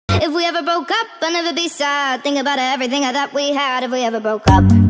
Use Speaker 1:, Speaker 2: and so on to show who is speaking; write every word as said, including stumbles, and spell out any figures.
Speaker 1: If we ever broke up, I'd never be sad. Think about everything I thought we had if we ever broke up.